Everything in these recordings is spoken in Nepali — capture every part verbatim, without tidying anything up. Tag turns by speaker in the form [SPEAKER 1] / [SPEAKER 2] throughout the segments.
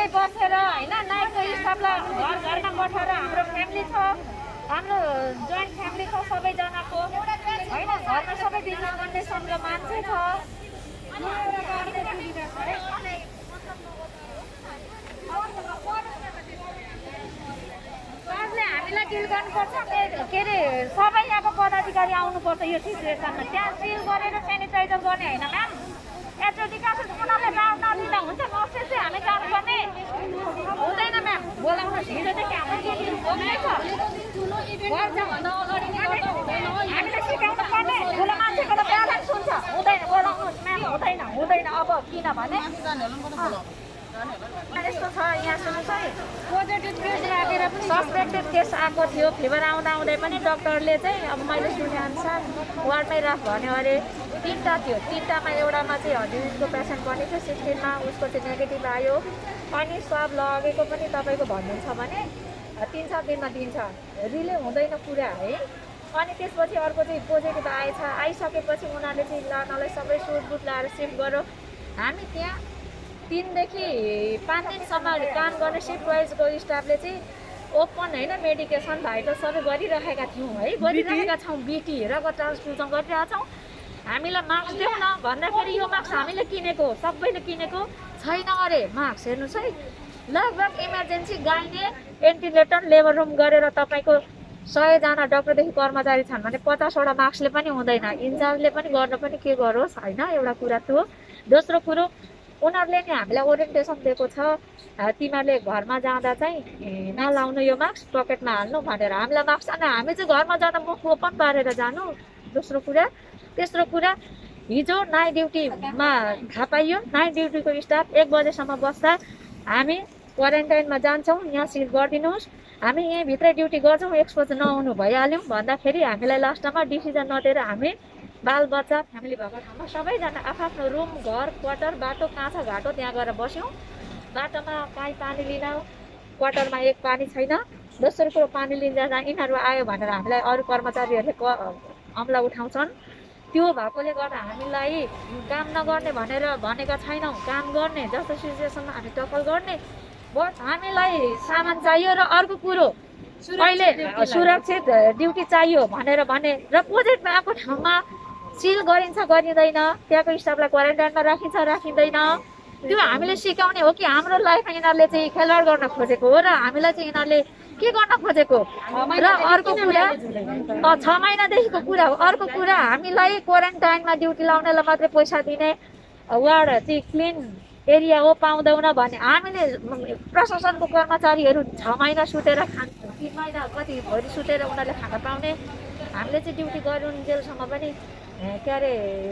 [SPEAKER 1] सँगै बसेर हैन नाइटको स्टाफलाई घर घरमा पठाएर हाम्रो फ्यामिली छ हाम्रो जोइन्ट फ्यामिली छ सबैजनाको हैन घरमा सबै बिजनेस गर्ने सँगै मान्छे छ सरले हामीलाई डिल गर्नुपर्छ के अरे सबै अब पदाधिकारी आउनुपर्छ यो सिचुएसनमा त्यहाँ सिल गरेर सेनिटाइजर गर्ने होइन म्याम एचओडी काछ उनीहरूले जान नदिँदा हुन्छ नर्सेस चाहिँ हामी जानुपर्ने हुँदैन म्याम बोलाउनुहोस् हिजो चाहिँ हाम्रो हामीलाई सिकाउनु पर्ने ठुलो मान्छेको त ब्यालेन्स हुन्छ हुँदैन बोलाउनुहोस् म्याम हुँदैन हुँदैन अब किनभने यस्तो छ यहाँ सुन्नुहोस् है पोजिटिभ केस राखेर पनि सस्पेक्टेड केस आएको थियो फिभर आउँदा आउँदै पनि डक्टरले चाहिँ अब मैले सुनेअनुसार वार्डमै राख भन्यो अरे तिनवटा थियो तिनवटामा एउटामा चाहिँ हर्डिजिजको पेसेन्ट पनि थियो सिक्सटिनमा उसको चाहिँ नेगेटिभ आयो अनि स्वाब लगेको पनि तपाईँको भनिदिन्छ भने तिन सात दिनमा दिन्छ रिले हुँदैन कुरा है अनि त्यसपछि अर्को चाहिँ पोजिटिभ आएछ आइसकेपछि उनीहरूले चाहिँ लानलाई सबै सुटबुट लाएर सिफ्ट गऱ्यो हामी त्यहाँ तिनदेखि पाँच दिनसम्म काम गर्ने सिफ्ट वाइजको स्टाफले चाहिँ ओपन होइन मेडिकेसन भाइटल सबै गरिरहेका थियौँ है गरिरहेका छौँ बिटी रगत ट्रान्सफ्युजन गरिरहेका छौँ हामीलाई मार्क्स देऊ न भन्दाखेरि यो मार्क्स हामीले किनेको सबैले किनेको छैन अरे मार्क्स हेर्नुहोस् है लगभग इमर्जेन्सी गाइने भेन्टिलेटर लेबर रुम गरेर तपाईँको सयजना डक्टरदेखि कर्मचारी छन् भने पचासवटा मार्क्सले पनि हुँदैन इन्चार्जले पनि गर्न पनि के गरोस् होइन एउटा कुरा त्यो दोस्रो कुरो उनीहरूले नि हामीलाई ओरिएन्टेसन दिएको छ तिमीहरूले घरमा जाँदा चाहिँ नलाउनु यो मार्क्स पकेटमा हाल्नु भनेर हामीलाई मार्क्स अनि हामी चाहिँ घरमा जाँदा मुख ओपन पारेर जानु दोस्रो कुरा तेस्रो कुरा हिजो नाइट ड्युटीमा थाहा पाइयो नाइट ड्युटीको स्टाफ एक बजेसम्म बस्दा हामी क्वारेन्टाइनमा जान्छौँ यहाँ सिल गरिदिनुहोस् हामी यहीँभित्रै ड्युटी गर्छौँ एक्सपोज नआउनु भइहाल्यौँ भन्दाखेरि हामीलाई लास्टमा डिसिजन नदिएर हामी बालबच्चा फ्यामिली भएको ठाउँमा सबैजना आफ्नो रुम घर क्वार्टर बाटो काँचा घाटो त्यहाँ गएर बस्यौँ बाटोमा काहीँ पानी लिन क्वार्टरमा एक पानी छैन दोस्रो कुरो पानी लिन जाँदा यिनीहरू आयो भनेर हामीलाई अरू कर्मचारीहरूले अम्ला उठाउँछन् त्यो भएकोले गर्दा हामीलाई काम नगर्ने भनेर भनेका छैनौँ काम गर्ने जस्तो सिचुएसनमा हामी टक्कल गर्ने बट हामीलाई सामान चाहियो र अर्को कुरो अहिले सुरक्षित ड्युटी चाहियो भनेर भने र प्रोजेक्टमा आएको ठाउँमा सिल गरिन्छ गरिँदैन त्यहाँको स्टाफलाई क्वारेन्टाइनमा राखिन्छ राखिँदैन त्यो हामीले सिकाउने हो कि हाम्रो लाइफमा यिनीहरूले चाहिँ खेलवाड गर्न खोजेको हो र हामीलाई चाहिँ यिनीहरूले के गर्न खोजेको र अर्को कुरा छ महिनादेखिको कुरा हो अर्को कुरा हामीलाई क्वारेन्टाइनमा ड्युटी लाउनेलाई मात्रै पैसा दिने वार्ड चाहिँ क्लिन एरिया हो पाउँदैन भने हामीले प्रशासनको कर्मचारीहरू छ महिना सुतेर खान तिन महिना कति भरि सुतेर उनीहरूले खाना पाउने हामीले चाहिँ ड्युटी गरुन्जेलसम्म पनि के अरे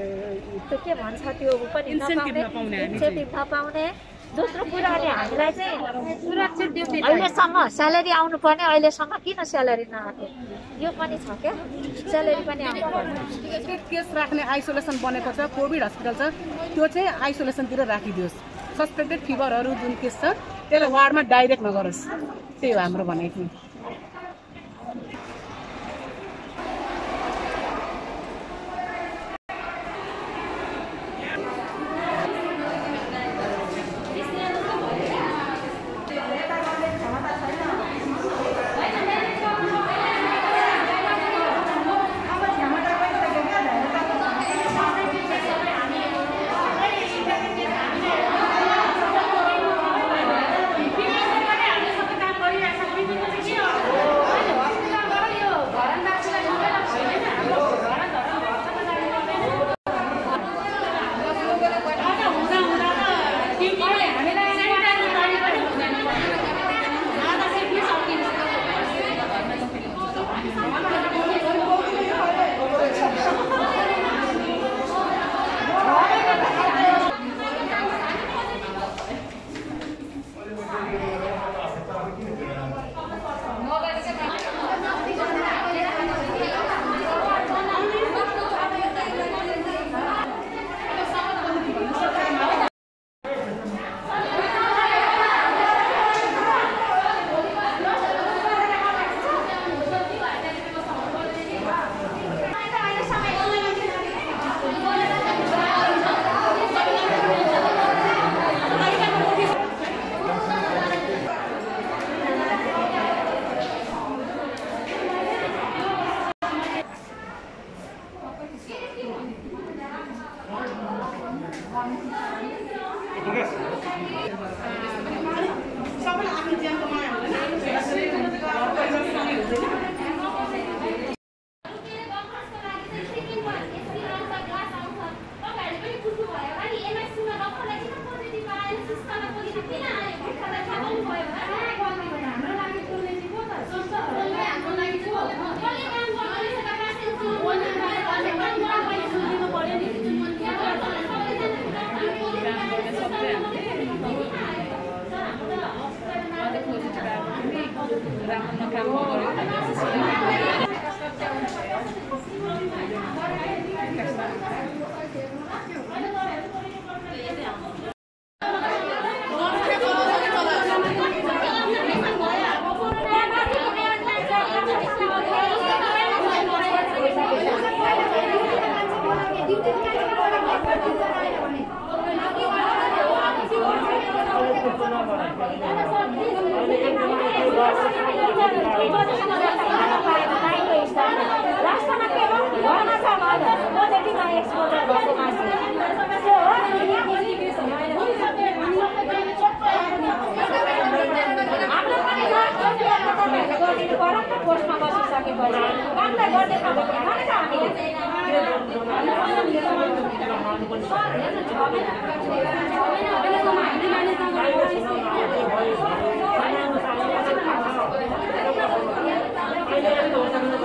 [SPEAKER 1] त्यो के भन्छ त्यो पनि नपाउने इन्सेन्टिभ नपाउने दोस्रो कुरा अनि हामीलाई चाहिँ सुरक्षित ड्युटी अहिलेसम्म स्यालेरी आउनुपर्ने अहिलेसम्म किन स्यालेरी नआएको यो पनि छ क्या स्यालेरी पनि आउनुपर्ने
[SPEAKER 2] केस राख्ने आइसोलेसन बनेको छ कोभिड हस्पिटल छ त्यो चाहिँ आइसोलेसनतिर राखिदियोस् सस्पेक्टेड फिभरहरू जुन केस छ त्यसलाई वार्डमा डाइरेक्ट नगरोस् त्यही हो हाम्रो भनाइ थियो
[SPEAKER 1] राष्ट्रमा केवल भर्ना छ भने पोजिटिभ एक्सपोजर भएको मासु त्यो हो। हाम्रो पनि तपाईँहरूले गरिदिनु पऱ्यो नि त पोस्टमा बसिसकेपछि कामलाई गर्दै खाँदा पनि त हामीले